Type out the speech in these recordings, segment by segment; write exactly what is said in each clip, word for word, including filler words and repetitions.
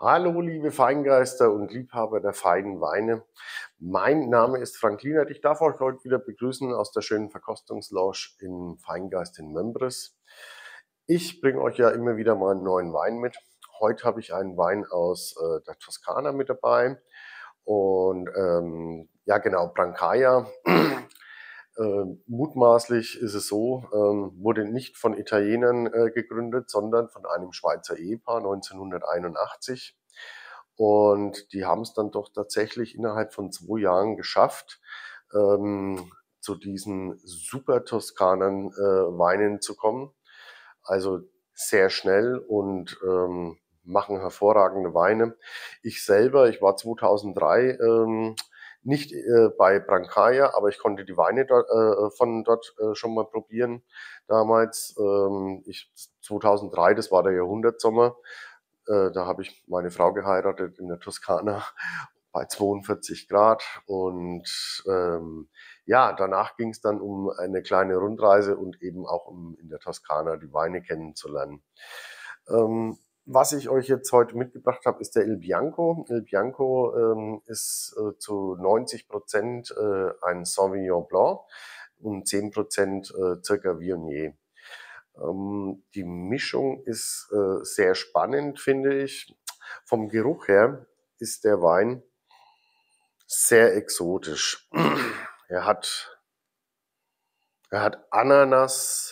Hallo, liebe Feingeister und Liebhaber der feinen Weine. Mein Name ist Frank Lienert. Ich darf euch heute wieder begrüßen aus der schönen Verkostungslounge in Feingeist in Mömbris. Ich bringe euch ja immer wieder mal einen neuen Wein mit. Heute habe ich einen Wein aus äh, der Toskana mit dabei. Und ähm, ja, genau, Brancaia. Äh, mutmaßlich ist es so, ähm, wurde nicht von Italienern äh, gegründet, sondern von einem Schweizer Ehepaar neunzehnhunderteinundachtzig. Und die haben es dann doch tatsächlich innerhalb von zwei Jahren geschafft, ähm, zu diesen super Toskanen äh, Weinen zu kommen. Also sehr schnell und ähm, machen hervorragende Weine. Ich selber, ich war zweitausenddrei ähm, nicht äh, bei Brancaia, aber ich konnte die Weine dort, äh, von dort äh, schon mal probieren damals. Ähm, ich, zweitausenddrei, das war der Jahrhundertsommer. Äh, da habe ich meine Frau geheiratet in der Toskana bei zweiundvierzig Grad. Und ähm, ja, danach ging es dann um eine kleine Rundreise und eben auch um in der Toskana die Weine kennenzulernen. Ähm, was ich euch jetzt heute mitgebracht habe, ist der Il Bianco. Il Bianco ähm, ist äh, zu neunzig Prozent äh, ein Sauvignon Blanc und zehn Prozent äh, circa Viognier. Ähm, die Mischung ist äh, sehr spannend, finde ich. Vom Geruch her ist der Wein sehr exotisch. Er hat, er hat Ananas,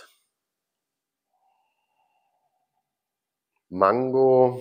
Mango,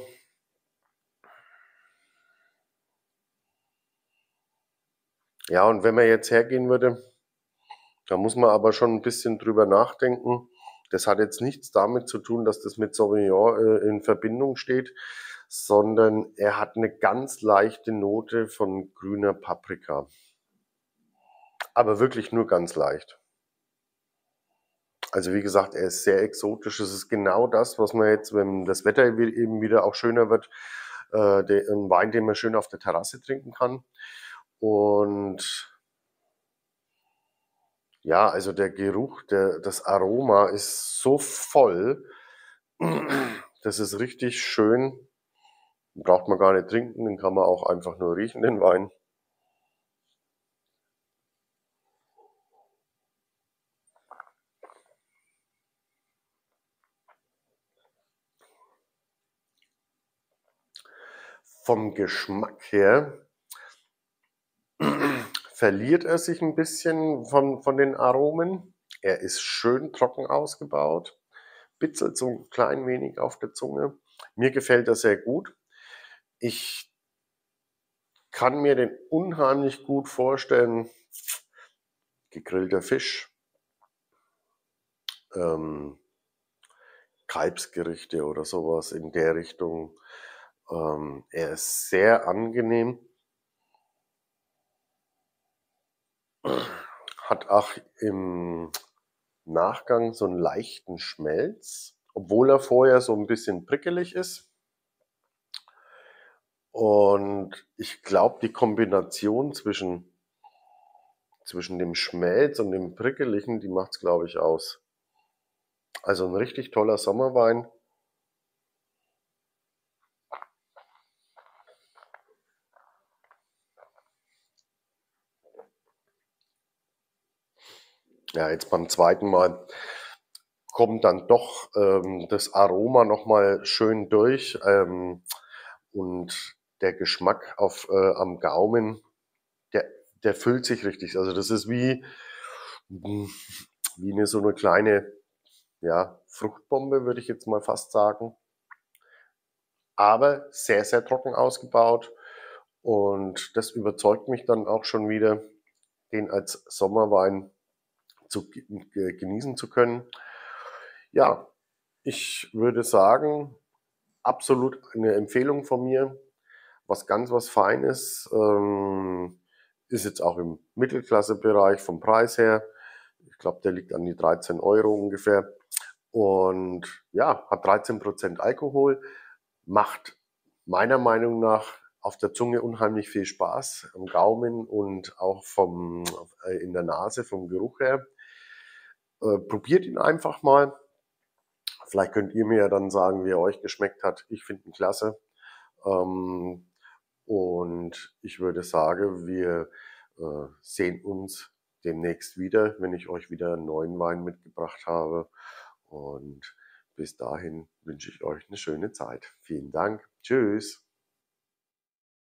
ja, und wenn man jetzt hergehen würde, da muss man aber schon ein bisschen drüber nachdenken. Das hat jetzt nichts damit zu tun, dass das mit Sauvignon äh, in Verbindung steht, sondern er hat eine ganz leichte Note von grüner Paprika. Aber wirklich nur ganz leicht. Also wie gesagt, er ist sehr exotisch. Es ist genau das, was man jetzt, wenn das Wetter eben wieder auch schöner wird, äh, der, ein Wein, den man schön auf der Terrasse trinken kann. Und ja, also der Geruch, der, das Aroma ist so voll. Das ist richtig schön. Braucht man gar nicht trinken, den kann man auch einfach nur riechen, den Wein. Vom Geschmack her verliert er sich ein bisschen von, von den Aromen. Er ist schön trocken ausgebaut, bitzelt so ein klein wenig auf der Zunge. Mir gefällt er sehr gut. Ich kann mir den unheimlich gut vorstellen, gegrillter Fisch, ähm, Kalbsgerichte oder sowas in der Richtung. Ähm, er ist sehr angenehm. Hat auch im Nachgang so einen leichten Schmelz, obwohl er vorher so ein bisschen prickelig ist. Und ich glaube, die Kombination zwischen, zwischen dem Schmelz und dem Prickeligen, die macht es, glaube ich, aus. Also ein richtig toller Sommerwein. Ja, jetzt beim zweiten Mal kommt dann doch ähm, das Aroma nochmal schön durch ähm, und der Geschmack auf, äh, am Gaumen, der, der füllt sich richtig. Also das ist wie, wie eine so eine kleine, ja, Fruchtbombe, würde ich jetzt mal fast sagen. Aber sehr, sehr trocken ausgebaut. Und das überzeugt mich dann auch schon wieder, den als Sommerwein zu genießen zu können. Ja, ich würde sagen, absolut eine Empfehlung von mir. Was ganz was Feines. Ähm, ist jetzt auch im Mittelklassebereich vom Preis her. Ich glaube, der liegt an die dreizehn Euro ungefähr. Und ja, hat dreizehn Prozent Alkohol. Macht meiner Meinung nach auf der Zunge unheimlich viel Spaß, am Gaumen und auch vom, äh, in der Nase vom Geruch her. Äh, probiert ihn einfach mal. Vielleicht könnt ihr mir ja dann sagen, wie er euch geschmeckt hat. Ich finde ihn klasse. Ähm, und ich würde sagen, wir äh, sehen uns demnächst wieder, wenn ich euch wieder einen neuen Wein mitgebracht habe. Und bis dahin wünsche ich euch eine schöne Zeit. Vielen Dank. Tschüss.